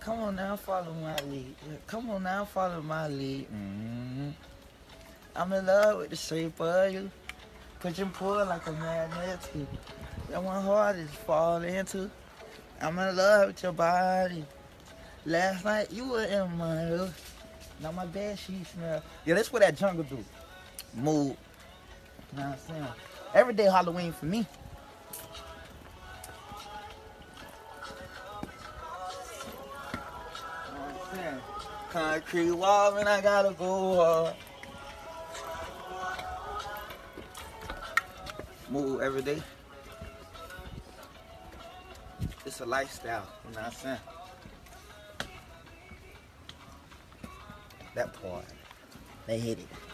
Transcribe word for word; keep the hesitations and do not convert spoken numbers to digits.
Come on now, follow my lead. Come on now, follow my lead. Mm-hmm. I'm in love with the shape of you. Push and pull like a magnet too. That one heart is falling into. I'm in love with your body. Last night you were in my room. Now my bed sheet smell. Yeah, that's what that jungle do. Move. You know what I'm saying? Every day Halloween for me. You know what I'm saying? Concrete wall and I gotta go hard. Move every day. It's a lifestyle, you know what I'm saying? That part, they hit it.